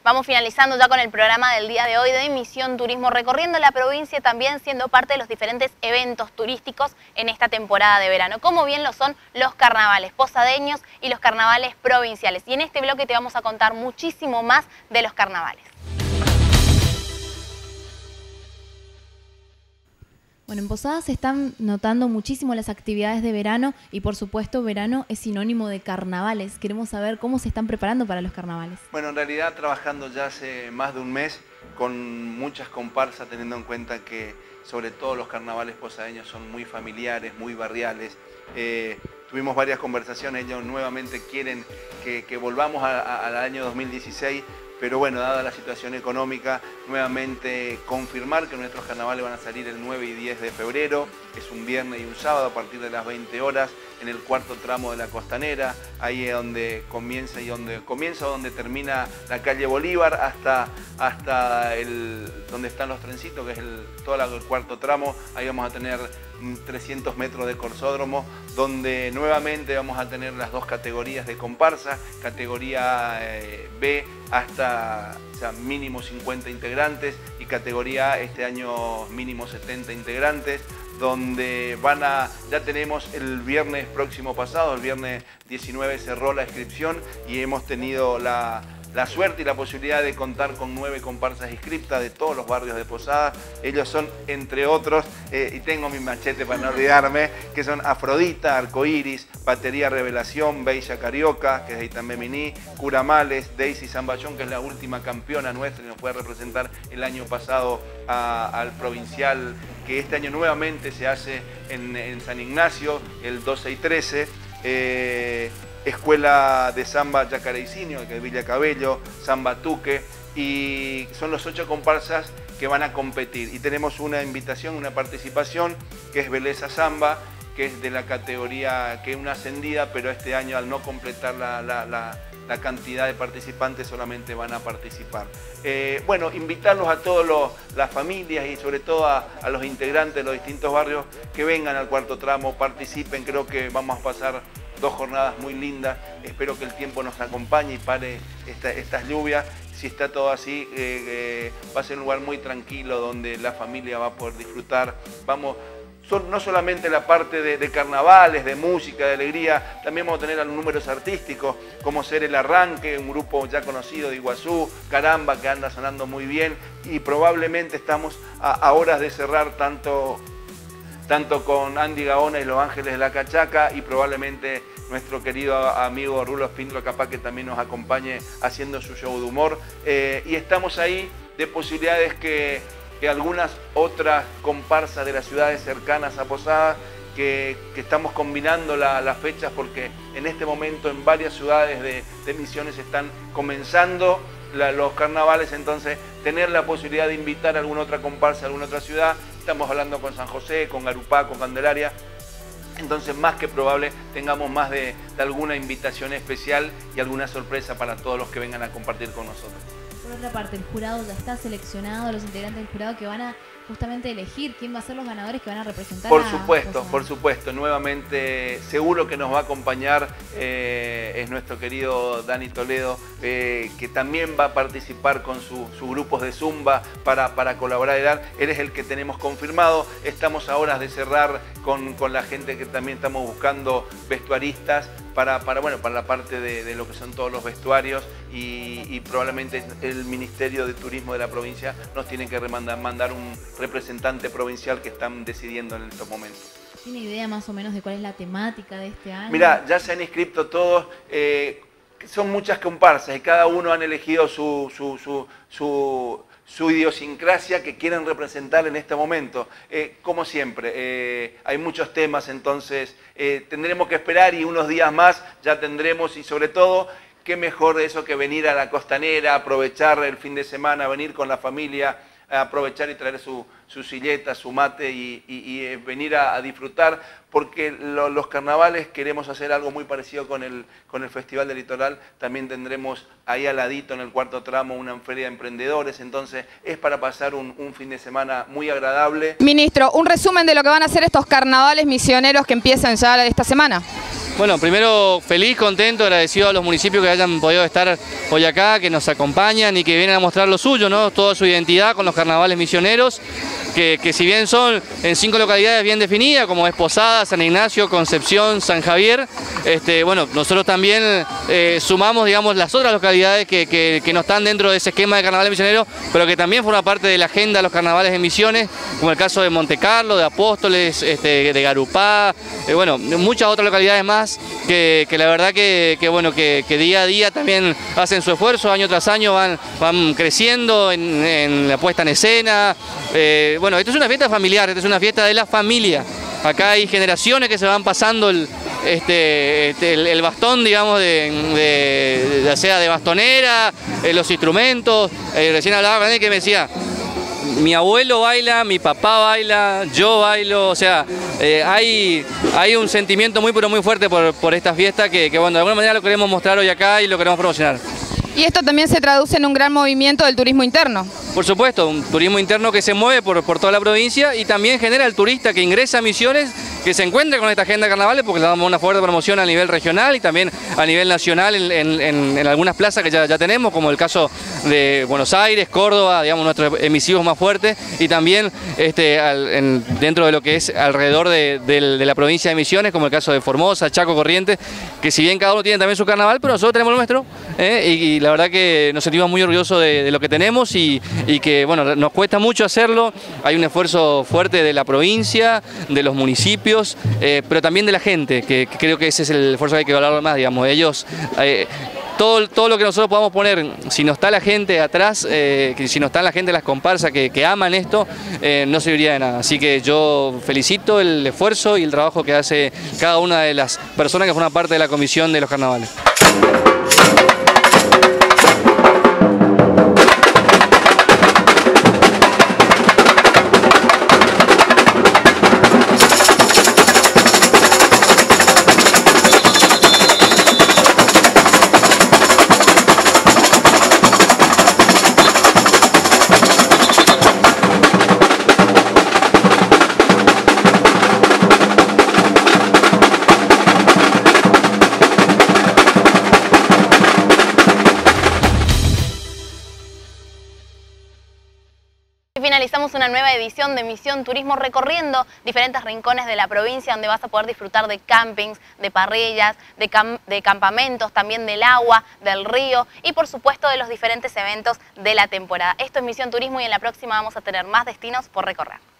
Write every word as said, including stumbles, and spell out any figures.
Vamos finalizando ya con el programa del día de hoy de Misión Turismo, recorriendo la provincia y también siendo parte de los diferentes eventos turísticos en esta temporada de verano, como bien lo son los carnavales posadeños y los carnavales provinciales. Y en este bloque te vamos a contar muchísimo más de los carnavales. Bueno, en Posadas se están notando muchísimo las actividades de verano y por supuesto verano es sinónimo de carnavales. Queremos saber cómo se están preparando para los carnavales. Bueno, en realidad trabajando ya hace más de un mes con muchas comparsas, teniendo en cuenta que sobre todo los carnavales posadeños son muy familiares, muy barriales. Eh, tuvimos varias conversaciones, ellos nuevamente quieren que, que volvamos a, a, al año dos mil dieciséis, pero bueno, dada la situación económica, nuevamente confirmar que nuestros carnavales van a salir el nueve y diez de febrero, es un viernes y un sábado a partir de las veinte horas, en el cuarto tramo de la Costanera, ahí es donde comienza y donde comienza donde termina la calle Bolívar hasta, hasta el, donde están los trencitos, que es el, todo el cuarto tramo. Ahí vamos a tener trescientos metros de corsódromo, donde nuevamente vamos a tener las dos categorías de comparsa, categoría eh, B hasta o sea, mínimo cincuenta integrantes y categoría A este año mínimo setenta integrantes, donde van a, ya tenemos el viernes próximo pasado, el viernes diecinueve cerró la inscripción y hemos tenido la, la suerte y la posibilidad de contar con nueve comparsas inscriptas de todos los barrios de Posadas. Ellos son, entre otros, eh, y tengo mi machete para no olvidarme, que son Afrodita, Arcoiris, Batería Revelación, Bella Carioca, que es de Itambé-Miní, Curamales, Daisy Zamballón, que es la última campeona nuestra y nos puede representar el año pasado a, al provincial, que este año nuevamente se hace en, en San Ignacio, el doce y trece. Eh, Escuela de Samba Yacareicinio, que es Villa Cabello, Samba Tuque, y son los ocho comparsas que van a competir. Y tenemos una invitación, una participación, que es Beleza Samba, que es de la categoría, que es una ascendida, pero este año al no completar la, la, la, la cantidad de participantes solamente van a participar. Eh, bueno, invitarlos a todas las familias y sobre todo a, a los integrantes de los distintos barrios que vengan al cuarto tramo, participen. Creo que vamos a pasar dos jornadas muy lindas, espero que el tiempo nos acompañe y pare esta, estas lluvias. Si está todo así, eh, eh, va a ser un lugar muy tranquilo donde la familia va a poder disfrutar. Vamos, son, no solamente la parte de, de carnavales, de música, de alegría, también vamos a tener algunos números artísticos, como ser El Arranque, un grupo ya conocido de Iguazú, Caramba, que anda sonando muy bien, y probablemente estamos a, a horas de cerrar tanto... tanto con Andy Gaona y Los Ángeles de la Cachaca, y probablemente nuestro querido amigo Rulo Espíndola capaz que también nos acompañe haciendo su show de humor. Eh, y estamos ahí de posibilidades que, que algunas otras comparsas de las ciudades cercanas a Posadas, que, que estamos combinando la, las fechas porque en este momento en varias ciudades de, de Misiones están comenzando la, los carnavales, entonces tener la posibilidad de invitar a alguna otra comparsa, a alguna otra ciudad. Estamos hablando con San José, con Garupá, con Candelaria, entonces más que probable tengamos más de, de alguna invitación especial y alguna sorpresa para todos los que vengan a compartir con nosotros. Por otra parte, el jurado ya está seleccionado, los integrantes del jurado que van a justamente elegir quién va a ser los ganadores que van a representar. Por a supuesto, Posadas. por supuesto. Nuevamente, seguro que nos va a acompañar, eh, es nuestro querido Dani Toledo, eh, que también va a participar con sus su grupos de Zumba para, para colaborar y dar. Él es el que tenemos confirmado. Estamos a horas de cerrar con, con la gente que también estamos buscando vestuaristas para, para, bueno, para la parte de, de lo que son todos los vestuarios y, y probablemente el Ministerio de Turismo de la provincia nos tiene que remandar, mandar un representante provincial que están decidiendo en estos momentos. ¿Tiene idea más o menos de cuál es la temática de este año? Mira, ya se han inscrito todos, eh, son muchas comparsas y cada uno han elegido su, su, su, su, su idiosincrasia que quieren representar en este momento. Eh, como siempre, eh, hay muchos temas, entonces eh, tendremos que esperar y unos días más ya tendremos, y sobre todo, qué mejor de eso que venir a la Costanera, aprovechar el fin de semana, venir con la familia, aprovechar y traer su, su silleta, su mate y, y, y venir a, a disfrutar, porque lo, los carnavales queremos hacer algo muy parecido con el, con el Festival del Litoral. También tendremos ahí al ladito en el cuarto tramo una feria de emprendedores, entonces es para pasar un, un fin de semana muy agradable. Ministro, un resumen de lo que van a hacer estos carnavales misioneros que empiezan ya esta semana. Bueno, primero feliz, contento, agradecido a los municipios que hayan podido estar hoy acá, que nos acompañan y que vienen a mostrar lo suyo, ¿no? Toda su identidad con los carnavales misioneros, que, que si bien son en cinco localidades bien definidas, como es Posada, San Ignacio, Concepción, San Javier, este, bueno, nosotros también eh, sumamos, digamos, las otras localidades que, que, que no están dentro de ese esquema de carnavales misioneros, pero que también forma parte de la agenda de los carnavales en Misiones, como el caso de Monte Carlo, de Apóstoles, este, de Garupá, eh, bueno, muchas otras localidades más. Que, que la verdad que, que bueno que, que día a día también hacen su esfuerzo, año tras año van, van creciendo en, en la puesta en escena. Eh, bueno, esto es una fiesta familiar, esto es una fiesta de la familia. Acá hay generaciones que se van pasando el, este, este, el, el bastón, digamos, de, de, ya sea de bastonera, eh, los instrumentos. Eh, recién hablaba con él que me decía, mi abuelo baila, mi papá baila, yo bailo, o sea, eh, hay, hay un sentimiento muy pero muy fuerte por, por esta fiesta que, que, bueno, de alguna manera lo queremos mostrar hoy acá y lo queremos promocionar. Y esto también se traduce en un gran movimiento del turismo interno. Por supuesto, un turismo interno que se mueve por, por toda la provincia y también genera el turista que ingresa a Misiones, que se encuentra con esta agenda de carnavales, porque le damos una fuerte promoción a nivel regional y también a nivel nacional en, en, en, en algunas plazas que ya, ya tenemos, como el caso de Buenos Aires, Córdoba, digamos, nuestros emisivos más fuertes, y también este, al, en, dentro de lo que es alrededor de, de, de la provincia de Misiones, como el caso de Formosa, Chaco, Corrientes, que si bien cada uno tiene también su carnaval, pero nosotros tenemos lo nuestro, ¿eh? y, y la verdad que nos sentimos muy orgullosos de, de lo que tenemos y, y que, bueno, nos cuesta mucho hacerlo. Hay un esfuerzo fuerte de la provincia, de los municipios, eh, pero también de la gente, que, que creo que ese es el esfuerzo que hay que valorar más, digamos. Ellos, eh, todo, todo lo que nosotros podamos poner, si no está la gente atrás, eh, que si no está la gente de las comparsas que, que aman esto, eh, no serviría de nada. Así que yo felicito el esfuerzo y el trabajo que hace cada una de las personas que forman parte de la comisión de los carnavales. Finalizamos una nueva edición de Misión Turismo recorriendo diferentes rincones de la provincia donde vas a poder disfrutar de campings, de parrillas, de, cam de campamentos, también del agua, del río y por supuesto de los diferentes eventos de la temporada. Esto es Misión Turismo y en la próxima vamos a tener más destinos por recorrer.